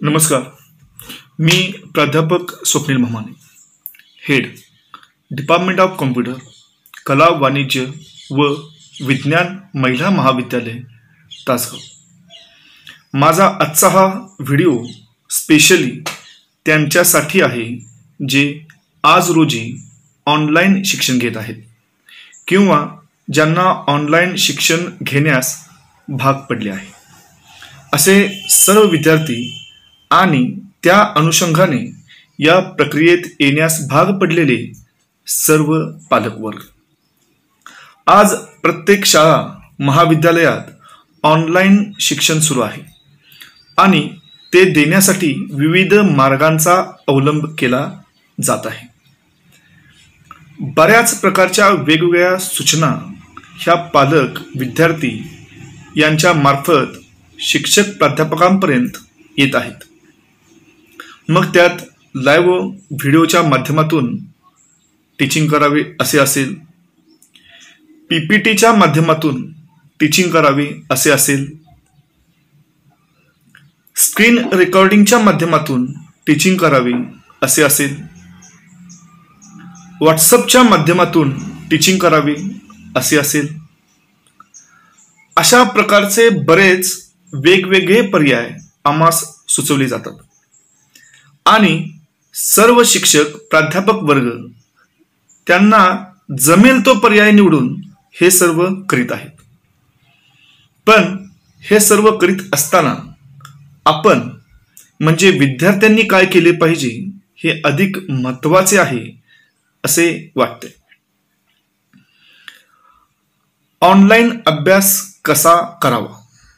नमस्कार. मी प्राध्यापक Swapnil Mahamane, head department of computer, कला, वाणिज्य व विज्ञान, महिला महाविद्यालय, तासगाव. माझा आजचा हा व्हिडिओ स्पेशली त्यांच्यासाठी आहे जे आज रोजी ऑनलाईन शिक्षण घेत आहेत किंवा ज्यांना ऑनलाईन शिक्षण घेण्यास भाग पडले आहे. असे सर्व विद्यार्थी आणि त्या अनुषंगाने या प्रक्रियेत येण्यास भाग पडलेले सर्व पालकवर्ग. आज प्रत्येक शाळा, महाविद्यालयात ऑनलाईन शिक्षण सुरू आहे आणि ते देण्यासाठी विविध मार्गांचा अवलंब केला जात आहे. बऱ्याच प्रकारच्या वेगवेगळ्या सूचना ह्या पालक, विद्यार्थी यांच्या मार्फत शिक्षक, प्राध्यापकांपर्यंत येत आहेत. मग त्यात लाईव्ह व्हिडिओच्या माध्यमातून टीचिंग करावे असे असेल, PPTच्या माध्यमातून टीचिंग करावे असे असेल, स्क्रीन रेकॉर्डिंगच्या माध्यमातून टीचिंग करावे असे असेल, व्हॉट्सअपच्या माध्यमातून टीचिंग करावे असे असेल, अशा प्रकारचे बरेच वेगवेगळे पर्याय आम्हास सुचवले जातात आणि सर्व शिक्षक, प्राध्यापक वर्ग त्यांना जमेल तो पर्याय निवडून हे सर्व करीत आहेत. पण हे सर्व करीत असताना आपण म्हणजे विद्यार्थ्यांनी काय केले पाहिजे हे अधिक महत्त्वाचे आहे असे वाटते. ऑनलाईन अभ्यास कसा करावा?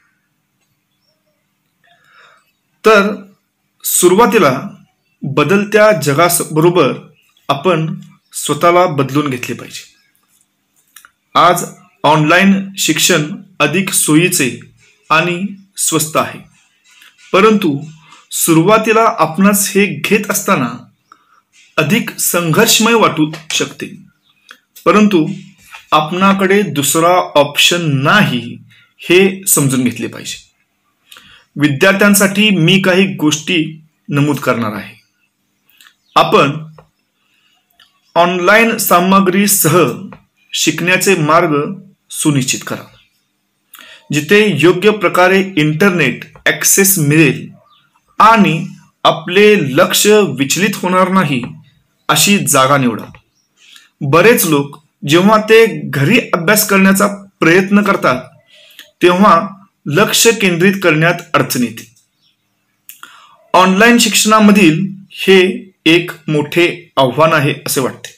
तर सुरुवातीला बदलत्या जगाबरोबर आपण स्वतःला बदलून घेतले पाहिजे. आज ऑनलाईन शिक्षण अधिक सोयीचे आणि स्वस्त आहे, परंतु सुरुवातीला आपणास हे घेत असताना अधिक संघर्षमय वाटू शकते. परंतु आपणाकडे दुसरा ऑप्शन नाही हे समजून घेतले पाहिजे. विद्यार्थ्यांसाठी मी काही गोष्टी नमूद करणार आहे. आपण ऑनलाईन सामग्रीसह शिकण्याचे मार्ग सुनिश्चित करा. जिथे योग्य प्रकारे इंटरनेट ॲक्सेस मिळेल आणि आपले लक्ष विचलित होणार नाही अशी जागा निवडा. बरेच लोक जेव्हा ते घरी अभ्यास करण्याचा प्रयत्न करतात तेव्हा लक्ष केंद्रित करण्यात अडचण येते. ऑनलाईन शिक्षणामधील हे एक मोठे आव्हान आहे असे वाटते.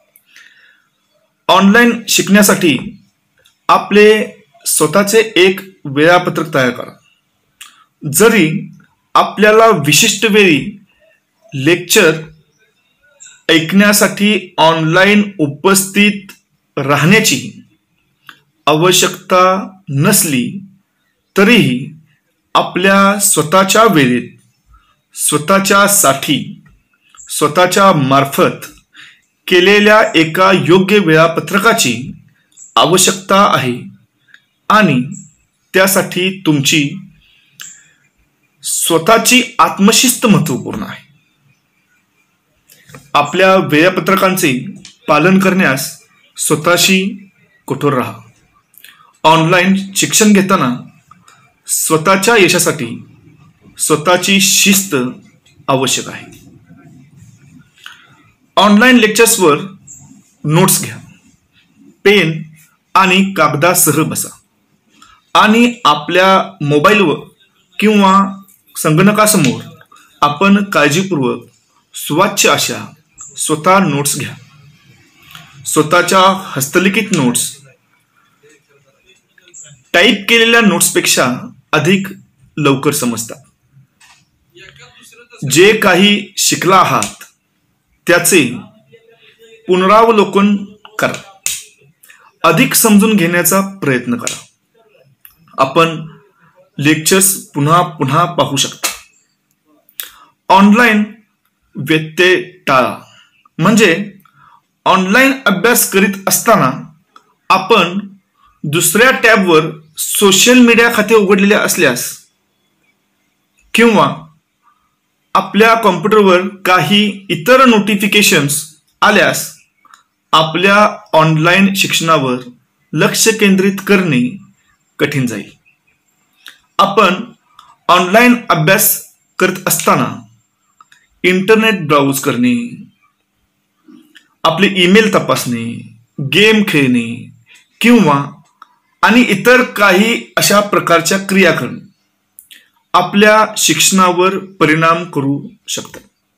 ऑनलाईन शिकण्यासाठी आपले स्वतःचे एक वेळापत्रक तयार करा. जरी आपल्याला विशिष्ट वेळी लेक्चर ऐकण्यासाठी ऑनलाईन उपस्थित राहण्याची आवश्यकता नसली तरीही आपल्या स्वतःच्या वेळेत, स्वतःच्यासाठी, स्वतःच्या मार्फत केलेल्या एका योग्य वेळापत्रकाची आवश्यकता आहे आणि त्यासाठी तुमची स्वतःची आत्मशिस्त महत्त्वपूर्ण आहे. आपल्या वेळापत्रकांचे पालन करण्यास स्वतःशी कठोर राहा. ऑनलाईन शिक्षण घेताना स्वतःच्या यशासाठी स्वतःची शिस्त आवश्यक आहे. ऑनलाईन लेक्चर्सवर नोट्स घ्या. पेन आणि कागदासह बसा आणि आपल्या मोबाईलवर किंवा संगणकासमोर आपण काळजीपूर्वक सुवाच्य अशा स्वतः नोट्स घ्या. स्वतःच्या हस्तलिखित नोट्स टाईप केलेल्या नोट्सपेक्षा अधिक लवकर समजतात. जे काही शिकला आहात त्याचे पुनरावलोकन करा. अधिक समजून घेण्याचा प्रयत्न करा. आपण लेक्चर्स पुन्हा पुन्हा पाहू शकता. ऑनलाईन व्यत्यय टाळा. म्हणजे ऑनलाईन अभ्यास करीत असताना आपण दुसऱ्या टॅबवर सोशल मीडिया खाते उघडलेले असल्यास किंवा आपल्या कॉम्प्युटरवर काही इतर नोटिफिकेशन्स आल्यास आपल्या ऑनलाईन शिक्षणावर लक्ष केंद्रित करणे कठीण जाईल. आपण ऑनलाईन अभ्यास करत असताना इंटरनेट ब्राउज करणे, आपले ईमेल तपासणे, गेम खेळणे किंवा आणि इतर काही अशा प्रकारच्या क्रिया करणे आपल्या शिक्षणावर परिणाम करू शकतात.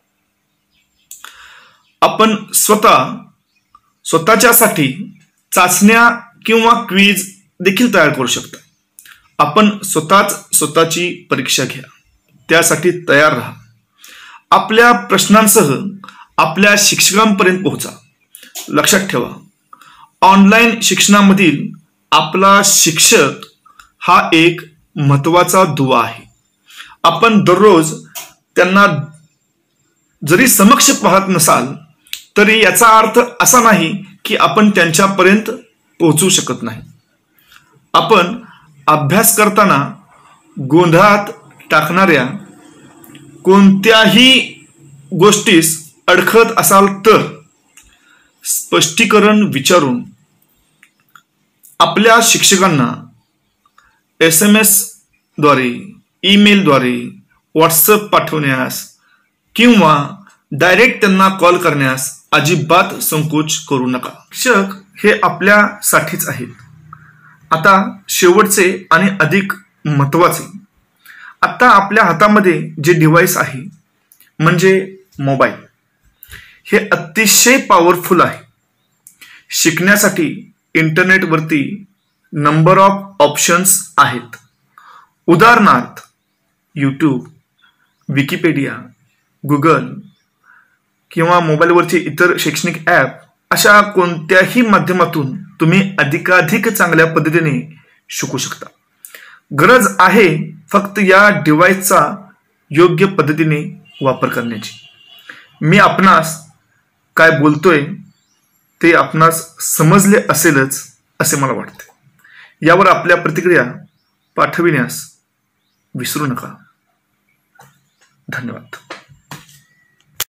आपण स्वतःच्यासाठी चाचण्या किंवा क्विज देखील तयार करू शकता. आपण स्वतःची परीक्षा घ्या, त्यासाठी तयार राहा. आपल्या प्रश्नांसह आपल्या शिक्षकांपर्यंत पोहोचा. लक्षात ठेवा, ऑनलाईन शिक्षणामधील आपला शिक्षक हा एक महत्त्वाचा दुवा आहे. आपण दररोज त्यांना जरी समक्ष पाहत नसाल तरी याचा अर्थ असा नाही की आपण त्यांच्यापर्यंत पोहोचू शकत नाही. आपण अभ्यास करताना गोंधळात टाकणाऱ्या कोणत्याही गोष्टीस अडखळत असाल तर स्पष्टीकरण विचारून आपल्या शिक्षकांना SMS द्वारे, ईमेलद्वारे, व्हॉट्सअप पाठवण्यास किंवा डायरेक्ट त्यांना कॉल करण्यास अजिबात संकोच करू नका. शिक्षक हे आपल्यासाठीच आहेत. आता शेवटचे आणि अधिक महत्त्वाचे, आता आपल्या हातामध्ये जे डिव्हाइस आहे म्हणजे मोबाईल, हे अतिशय पॉवरफुल आहे. शिकण्यासाठी इंटरनेटवरती नंबर ऑफ ऑप्शन्स आहेत. उदाहरणार्थ यूट्यूब, विकिपीडिया, गुगल किंवा मोबाईलवरचे इतर शैक्षणिक ॲप, अशा कोणत्याही माध्यमातून तुम्ही अधिकाधिक चांगल्या पद्धतीने शिकू शकता. गरज आहे फक्त या डिव्हाइसचा योग्य पद्धतीने वापर करण्याची. मी आपणास काय बोलतोय ते आपणास समजले असेलच असे मला वाटते. यावर आपल्या प्रतिक्रिया पाठविण्यास विसरू नका. धन्यवाद.